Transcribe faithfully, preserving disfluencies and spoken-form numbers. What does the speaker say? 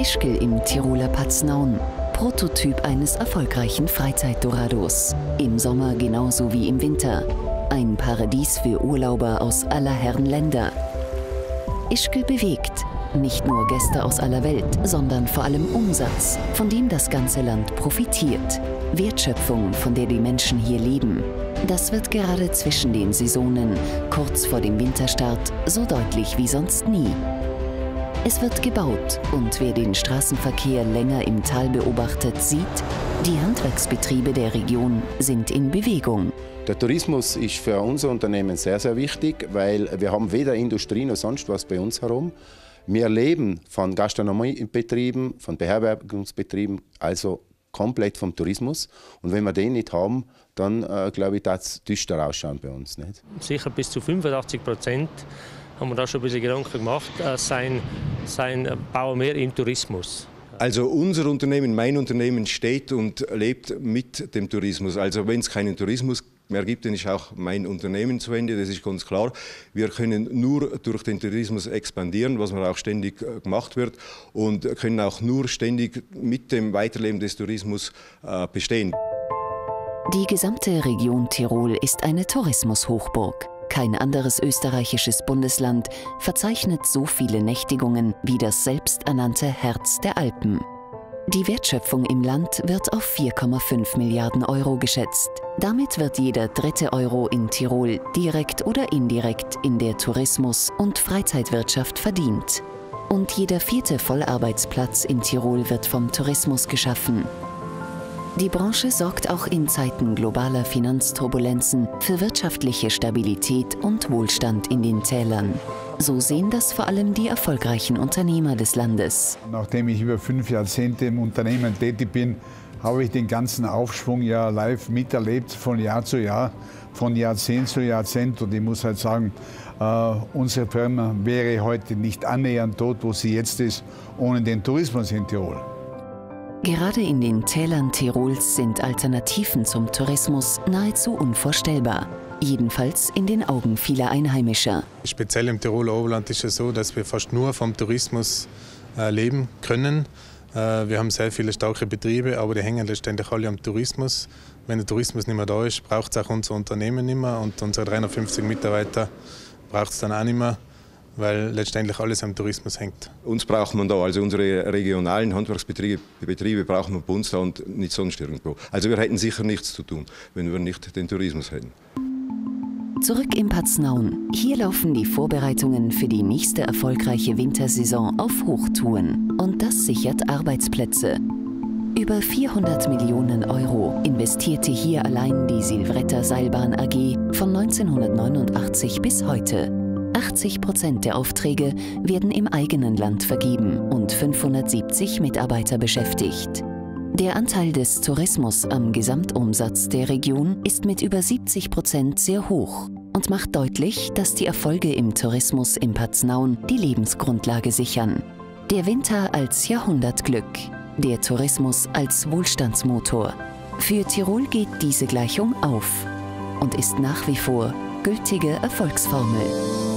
Ischgl im Tiroler Paznaun. Prototyp eines erfolgreichen Freizeitdorados. Im Sommer genauso wie im Winter. Ein Paradies für Urlauber aus aller Herren Länder. Ischgl bewegt nicht nur Gäste aus aller Welt, sondern vor allem Umsatz, von dem das ganze Land profitiert. Wertschöpfung, von der die Menschen hier leben. Das wird gerade zwischen den Saisonen, kurz vor dem Winterstart, so deutlich wie sonst nie. Es wird gebaut und wer den Straßenverkehr länger im Tal beobachtet, sieht, die Handwerksbetriebe der Region sind in Bewegung. Der Tourismus ist für unser Unternehmen sehr, sehr wichtig, weil wir haben weder Industrie noch sonst was bei uns herum. Wir leben von Gastronomiebetrieben, von Beherbergungsbetrieben, also komplett vom Tourismus. Und wenn wir den nicht haben, dann äh, glaube ich, darf es düster ausschauen bei uns. Nicht? Sicher bis zu fünfundachtzig Prozent haben wir da schon ein bisschen Gedanken gemacht, äh, sein, sein Bau mehr im Tourismus. Also unser Unternehmen, mein Unternehmen steht und lebt mit dem Tourismus. Also wenn es keinen Tourismus mehr gibt, dann ist auch mein Unternehmen zu Ende, das ist ganz klar. Wir können nur durch den Tourismus expandieren, was auch ständig gemacht wird, und können auch nur ständig mit dem Weiterleben des Tourismus äh, bestehen. Die gesamte Region Tirol ist eine Tourismushochburg. Kein anderes österreichisches Bundesland verzeichnet so viele Nächtigungen wie das selbsternannte Herz der Alpen. Die Wertschöpfung im Land wird auf vier Komma fünf Milliarden Euro geschätzt. Damit wird jeder dritte Euro in Tirol direkt oder indirekt in der Tourismus- und Freizeitwirtschaft verdient. Und jeder vierte Vollarbeitsplatz in Tirol wird vom Tourismus geschaffen. Die Branche sorgt auch in Zeiten globaler Finanzturbulenzen für wirtschaftliche Stabilität und Wohlstand in den Tälern. So sehen das vor allem die erfolgreichen Unternehmer des Landes. Nachdem ich über fünf Jahrzehnte im Unternehmen tätig bin, habe ich den ganzen Aufschwung ja live miterlebt, von Jahr zu Jahr, von Jahrzehnt zu Jahrzehnt. Und ich muss halt sagen, äh, unsere Firma wäre heute nicht annähernd dort, wo sie jetzt ist, ohne den Tourismus in Tirol. Gerade in den Tälern Tirols sind Alternativen zum Tourismus nahezu unvorstellbar. Jedenfalls in den Augen vieler Einheimischer. Speziell im Tiroler Oberland ist es so, dass wir fast nur vom Tourismus äh, leben können. Äh, wir haben sehr viele starke Betriebe, aber die hängen letztendlich alle am Tourismus. Wenn der Tourismus nicht mehr da ist, braucht es auch unser Unternehmen nicht mehr, und unsere dreihundertfünfzig Mitarbeiter braucht es dann auch nicht mehr, weil letztendlich alles am Tourismus hängt. Uns braucht man da, also unsere regionalen Handwerksbetriebe Betriebe brauchen wir bei uns da und nicht sonst irgendwo. Also wir hätten sicher nichts zu tun, wenn wir nicht den Tourismus hätten. Zurück im Paznaun. Hier laufen die Vorbereitungen für die nächste erfolgreiche Wintersaison auf Hochtouren. Und das sichert Arbeitsplätze. Über vierhundert Millionen Euro investierte hier allein die Silvretta Seilbahn A G von neunzehnhundertneunundachtzig bis heute. achtzig Prozent der Aufträge werden im eigenen Land vergeben und fünfhundertsiebzig Mitarbeiter beschäftigt. Der Anteil des Tourismus am Gesamtumsatz der Region ist mit über siebzig Prozent sehr hoch und macht deutlich, dass die Erfolge im Tourismus im Paznaun die Lebensgrundlage sichern. Der Winter als Jahrhundertglück, der Tourismus als Wohlstandsmotor. Für Tirol geht diese Gleichung auf und ist nach wie vor gültige Erfolgsformel.